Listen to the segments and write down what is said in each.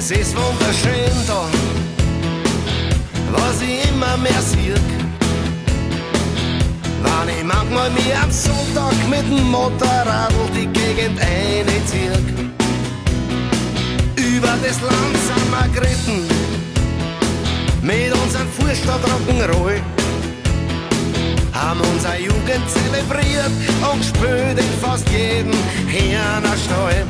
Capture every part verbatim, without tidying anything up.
Es ist wunderschön da, was ich immer mehr sieg. Wenn ich manchmal mir am Sonntag mit dem Motorrad die Gegend einzieh. Über das Land sind wir geritten, mit unserem Fußstadt Rock'n'Roll. Haben unsere Jugend zelebriert und gespielt in fast jedem Hirnerstall.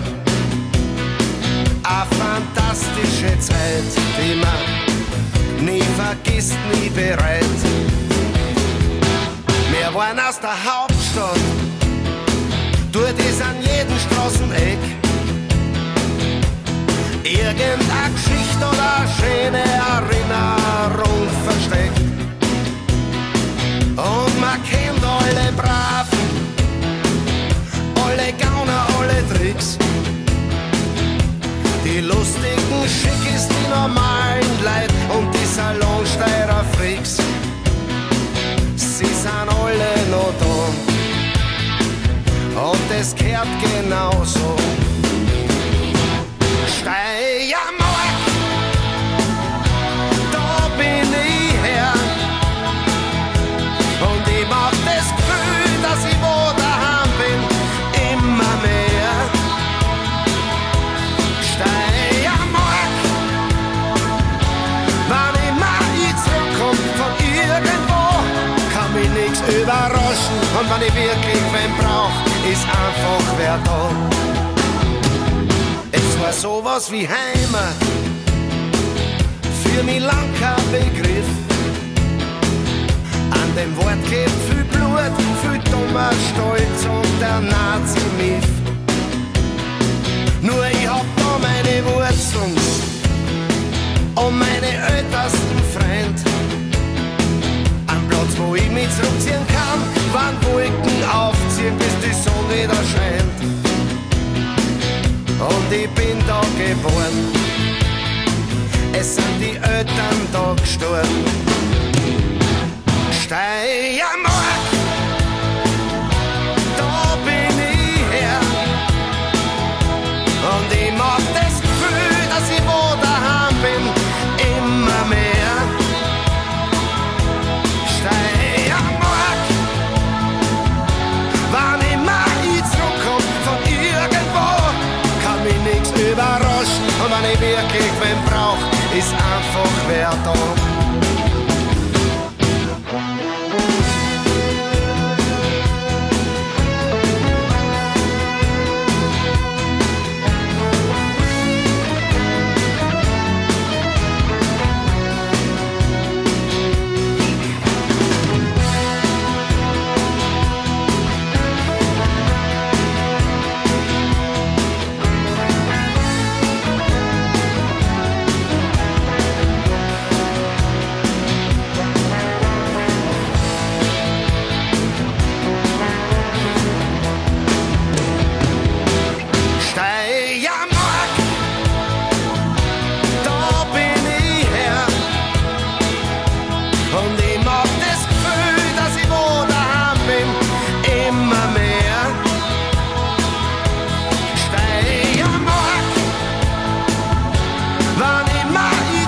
Eine fantastische Zeit, die man nie vergisst, nie bereit. Wir waren aus der Hauptstadt, dort ist an jedem Straßeneck irgendeine Geschichte oder eine schöne Erinnerung versteckt. Und man kennt alle Braven, alle Gauner, alle Tricks. Die lustigen Schickis, die normalen Leid und die Salonsteirer Freaks. Sie sind alle noch da und es gehört genauso. Steiermark, da bin ich her. Und ich mag das Gefühl, dass ich wo daheim bin, immer mehr. Steiermark, wann immer ich zurückkomm von irgendwo, kann mich nichts überraschen. Und wenn ich wirklich wen brauch, ist einfach wer da. Es war sowas wie Heimat, für mich lang kein Begriff. An dem Wort geht viel Blut, viel dummer Stolz und der Nazi-Miff. Nur ich hab da meine Wurzeln und meine ältesten Freund. Am Platz, wo ich mich zurückziehen kann, wann Wolken aufziehen, bis die Sonne wieder scheint. Und ich bin da geboren, es sind die Eltern da gestorben. Steiermark, da bin ich her. Und ich mag das Gefühl, dass ich wo daheim bin, immer mehr. Steiermark, wann immer ich zurückkomm von irgendwo, kann mich nichts überraschen. Und wenn ich wirklich wen brauch, ist einfach wer da.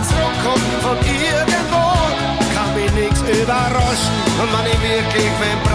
Überraschen, und wenn ich wirklich wen brauch,